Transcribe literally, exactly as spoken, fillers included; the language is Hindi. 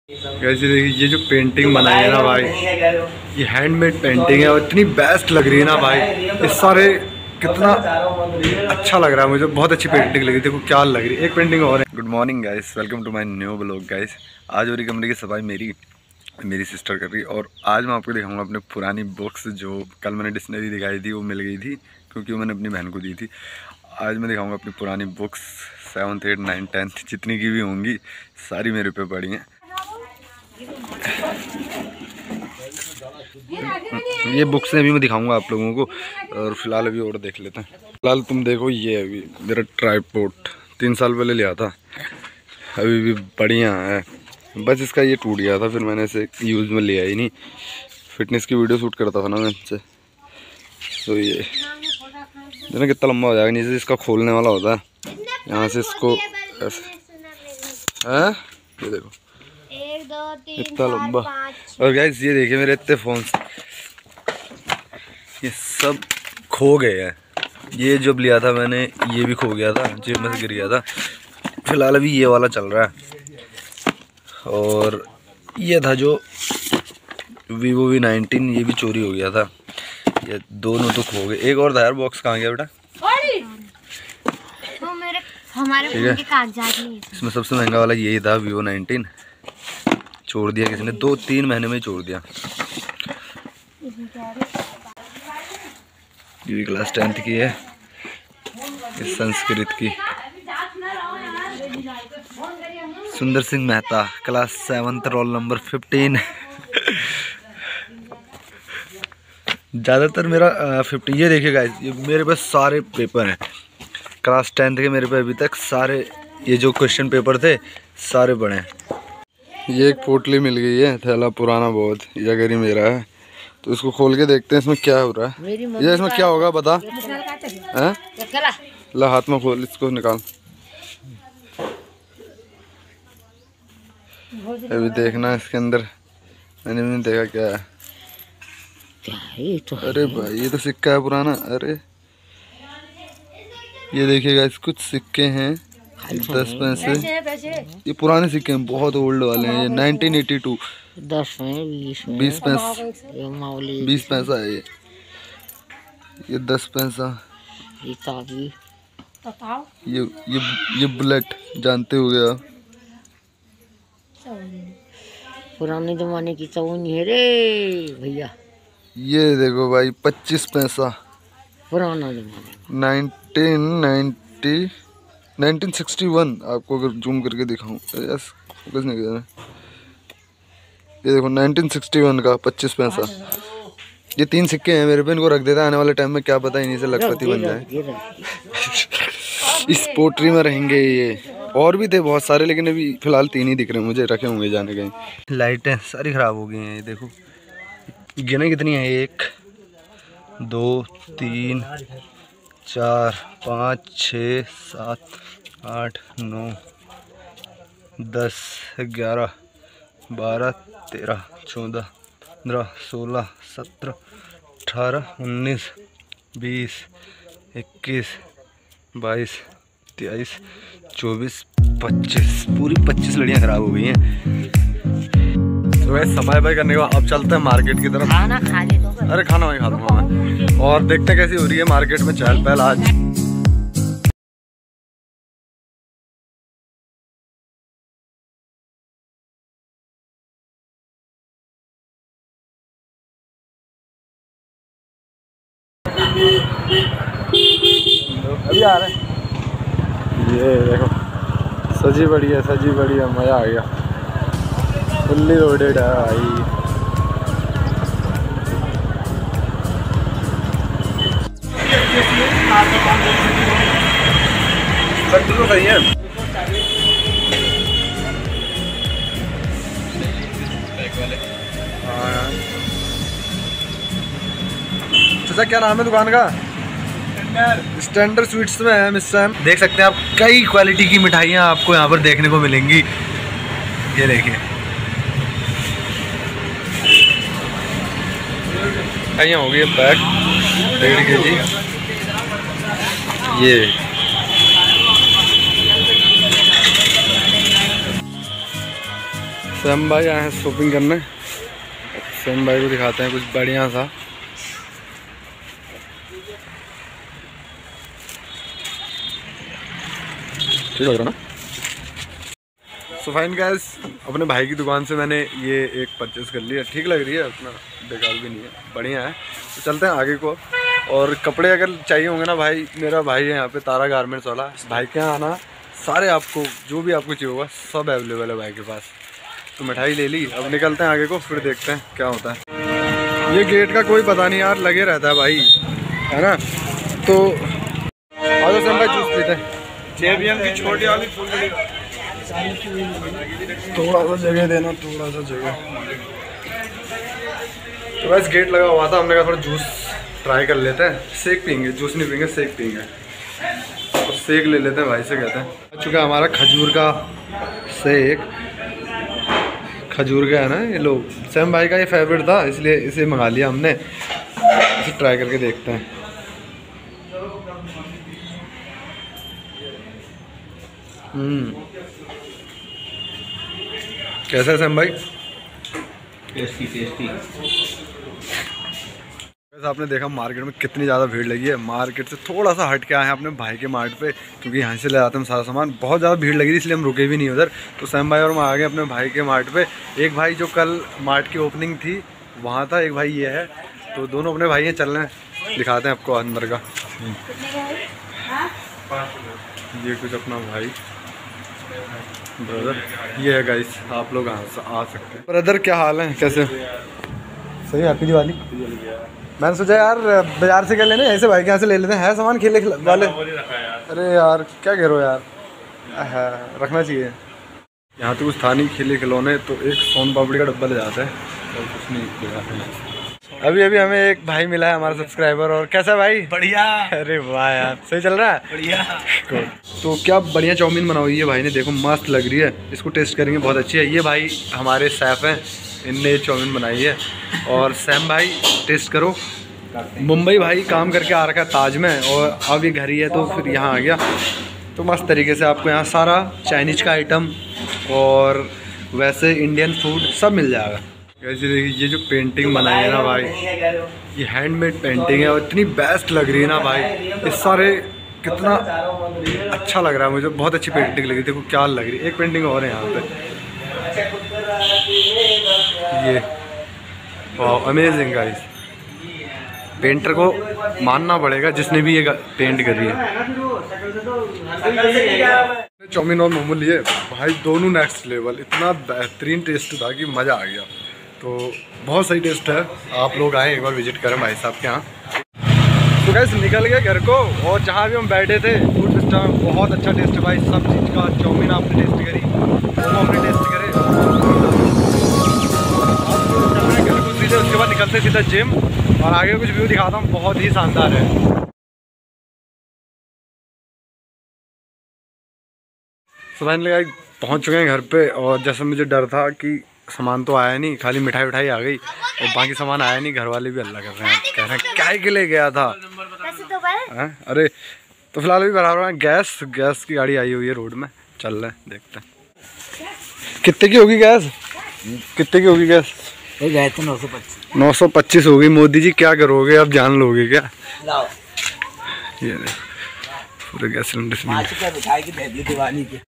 वैसे देखिए ये जो पेंटिंग बनाई है ना भाई, ये हैंडमेड पेंटिंग है और इतनी बेस्ट लग रही है ना भाई। इस सारे कितना अच्छा लग रहा है मुझे, बहुत अच्छी पेंटिंग लगी। देखो क्या लग रही है। एक पेंटिंग और है। Good morning guys, welcome to my new blog guys. आज हो रही कमरे की सफाई मेरी मेरी सिस्टर कर रही, और आज मैं आपको दिखाऊंगा अपने पुरानी बुक्स जो कल मैंने डिक्शनरी दिखाई थी, वो मिल गई थी क्योंकि वो मैंने अपनी बहन को दी थी। आज मैं दिखाऊंगा अपनी पुरानी books, seventh eight nine tenth जितनी की भी होंगी सारी मेरे पे पड़ी हैं। ये बुक्स अभी मैं दिखाऊंगा आप लोगों को, और फिलहाल अभी और देख लेते हैं। फिलहाल तुम देखो, ये अभी मेरा ट्राइपॉड तीन साल पहले लिया था, अभी भी बढ़िया है। बस इसका ये टूट गया था, फिर मैंने इसे यूज़ में लिया ही नहीं। फिटनेस की वीडियो शूट करता था ना मैं इससे, तो ये देखना कितना लंबा हो जाएगा। नीचे इसका खोलने वाला होता है, यहाँ से इसको ऐसे है, ये देखो एक दो तीन इतना लंबा। और गाइस ये देखिए मेरे इतने फोन, ये सब खो गए हैं। ये जब लिया था मैंने, ये भी खो गया था, जेब में से गिर गया था। फिलहाल अभी ये वाला चल रहा है, और ये था जो वीवो वी नाइनटीन, ये भी चोरी हो गया था। ये दोनों तो खो गए। एक और था यार, बॉक्स कहाँ गया बेटा? तो मेरे हमारे ठीक है, कागजात नहीं। इसमें सबसे महंगा वाला यही था, वीवो नाइनटीन। छोड़ दिया किसी ने, दो तीन महीने में ही छोड़ दिया। ये क्लास टेंथ की है, इस संस्कृत की। Sundar Singh Mehta, class seventh, roll number fifteen. ज़्यादातर मेरा फिफ्टीन। ये देखिए गाइस, ये मेरे पास सारे पेपर हैं क्लास टेंथ के। मेरे पे अभी तक सारे ये जो क्वेश्चन पेपर थे सारे पढ़े हैं। ये एक पोटली मिल गई है, थैला पुराना बहुत, ये अगर ही मेरा है तो इसको खोल के देखते हैं इसमें क्या हो रहा है। ये इसमें क्या होगा बता? हैं? ला हाथ में खोल, इसको निकाल। अभी देखना इसके अंदर, मैंने भी नहीं देखा क्या है। अरे भाई ये तो सिक्का है पुराना। अरे ये देखिएगा, इस कुछ सिक्के हैं, दस पैसे। ये पुराने सिक्के हैं, बहुत ओल्ड वाले हैं। ये नाइनटीन एटी टू, दस में बीस में बीस पैसा, बीस पैसा है ये। ये दस पैसा। ये ये ये बुलेट जानते हो गया, पुराने जमाने की चौनी है रे भैया। ये देखो भाई, पच्चीस पैसा, पुराना जमाना, nineteen ninety nineteen sixty one. आपको अगर जूम करके दिखाऊं, यस फोकस नहीं किया। ये देखो नाइनटीन सिक्सटी वन का पच्चीस पैसा। ये तीन सिक्के हैं मेरे पे, इनको रख देता है, आने वाले टाइम में क्या पता इन्हीं से लखपति बन जाए। इस पोट्री में रहेंगे ये। और भी थे बहुत सारे, लेकिन अभी फिलहाल तीन ही दिख रहे हैं मुझे, रखे होंगे जाने कहीं। लाइटें सारी खराब हो गई हैं। ये देखो गिने कितनी है, एक दो तीन चार पाँच छः सात आठ नौ दस ग्यारह बारह तेरह चौदह पंद्रह सोलह सत्रह अठारह उन्नीस बीस इक्कीस बाईस तेईस चौबीस पच्चीस, पूरी पच्चीस लड़ियाँ ख़राब हो गई हैं। तो वैसे समय भाई करने के बाद अब चलते हैं मार्केट की तरफ। खाना खा ले तो। अरे खाना वही खा दूँगा मैं, और देखते हैं कैसी हो रही है मार्केट में चहल पहल आज। अभी आ रहे हैं। ये देखो सजी बढ़िया, सजी बढ़िया, मज़ा आ गया। फुल्ली लोडेड है भाई। तो सही है। चाचा क्या नाम है दुकान का? स्टैंडर्ड स्वीट्स में है मिस सैम। देख सकते हैं आप, कई क्वालिटी की मिठाइयाँ आपको यहाँ पर देखने को मिलेंगी। ये देखिए मिठाइयाँ हो गई पैक, डेढ़ के जी। ये सैम भाई आए हैं शॉपिंग करने। सैम भाई को दिखाते हैं कुछ बढ़िया सा। ठीक लग रहा ना। सो फाइन गाइस, अपने भाई की दुकान से मैंने ये एक परचेज़ कर लिया। ठीक लग रही है, उतना बेकार भी नहीं है, बढ़िया है। तो चलते हैं आगे को। और कपड़े अगर चाहिए होंगे ना भाई, मेरा भाई है यहाँ पे तारा गारमेंट्स वाला, भाई के यहाँ आना, सारे आपको जो भी आपको चाहिए होगा सब अवेलेबल है भाई के पास। तो मिठाई ले ली, अब निकलते हैं आगे को, फिर देखते हैं क्या होता है। ये गेट का कोई पता नहीं यार, लगे रहता है भाई, है ना। तो आज सैम भाई जूस पीते हैं। की छोटी वाली थोड़ा सा जगह देना, थोड़ा सा जगह। तो बस गेट लगा हुआ था, हमने कहा थोड़ा जूस ट्राई कर लेते हैं। सेक पीएंगे, जूस नहीं पीएंगे, सेक पीएंगे। तो सेक ले लेते हैं भाई से, कहते हैं। आ चुका हमारा खजूर का सेक। खजूर का है ना ये लोग, सैम भाई का ये फेवरेट था, इसलिए इसे मंगा लिया हमने। इसे ट्राई करके देखते हैं। हम्म कैसा है सैम भाई? Tasty tasty. वैसे आपने देखा मार्केट में कितनी ज़्यादा भीड़ लगी है। मार्केट से थोड़ा सा हट के आए हैं अपने भाई के मार्ट पे, क्योंकि यहाँ से ले आते हैं सारा सामान। बहुत ज़्यादा भीड़ लगी थी, इसलिए हम रुके भी नहीं उधर। तो सैम भाई और मैं आ गए अपने भाई के मार्ट पे। एक भाई जो कल मार्ट की ओपनिंग थी वहाँ था, एक भाई ये है। तो दोनों अपने भाई हैं, चल रहे हैं, दिखाते हैं आपको अंदर का। ये कुछ अपना भाई ब्रदर, ये है गाइस, आप लोग आ सकते हैं। ब्रदर क्या हाल है, कैसे? सही, हैप्पी दिवाली। मैंने सोचा यार बाजार से क्या लेने, ऐसे भाई के यहाँ से ले लेते हैं, है सामान खेले वाले। अरे यार क्या कह रहे हो यार, है रखना चाहिए। यहाँ तो कुछ था नहीं खेले खिलौने, तो एक सोन पापड़ी का डब्बा ले जाते हैं और कुछ नहीं ले जाते हैं। अभी अभी हमें एक भाई मिला है हमारा सब्सक्राइबर। और कैसा भाई? बढ़िया। अरे वाह यार, सही चल रहा है, बढ़िया। तो क्या बढ़िया चाउमीन बनाई है भाई ने, देखो मस्त लग रही है। इसको टेस्ट करेंगे, बहुत अच्छी है। ये भाई हमारे शेफ हैं, इनने चाउमीन बनाई है। और सैम भाई टेस्ट करो। मुंबई भाई काम करके आ रखा है ताज में, और अब ये घर ही है तो फिर यहाँ आ गया। तो मस्त तरीके से आपको यहाँ सारा चाइनीज का आइटम और वैसे इंडियन फूड सब मिल जाएगा। वैसे देखिए ये जो पेंटिंग बनाई है ना भाई, ये हैंडमेड पेंटिंग है और इतनी बेस्ट लग रही है ना भाई। इस सारे कितना अच्छा लग रहा है मुझे, बहुत अच्छी पेंटिंग लगी। देखो क्या लग रही है। एक पेंटिंग और है यहाँ पे, ये वाह अमेजिंग गाइस। पेंटर को मानना पड़ेगा जिसने भी ये पेंट करी है। चाउमीन और मोमो लिए भाई, दोनों नेक्स्ट लेवल, इतना बेहतरीन टेस्ट था कि मज़ा आ गया। तो बहुत सही टेस्ट है, आप लोग आए एक बार विजिट करें भाई साहब के यहाँ। तो गाइस निकल गए घर को, और जहाँ भी हम बैठे थे फूड सिस्टम में बहुत अच्छा टेस्ट है भाई, सब चीज़ का। चाउमीन आपने टेस्ट करी, मोमो आपने टेस्ट करे। घर को सीधे उसके बाद निकलते सीधा जिम, और आगे कुछ व्यू दिखाता हूँ, बहुत ही शानदार है। तो फाइनली पहुँच चुके हैं घर पे, और जैसा मुझे डर था कि सामान तो आया नहीं, खाली मिठाई उठाई आ गई और बाकी सामान आया नहीं। घर वाले भी हल्ला कर रहे हैं, कह रहे हैं क्या के लिए गया था। है? अरे तो फिलहाल भी बराबर है। गैस गैस की गाड़ी आई हुई है रोड में, चल रहे हैं, देखते हैं कितने की होगी गैस। कितने की होगी गैस? गए थे नौ सौ पच्चीस नौ सौ पच्चीस होगी। मोदी जी क्या करोगे, अब जान लोगे क्या? लाओ ये पूरे गैस सिलेंडर दिवाली के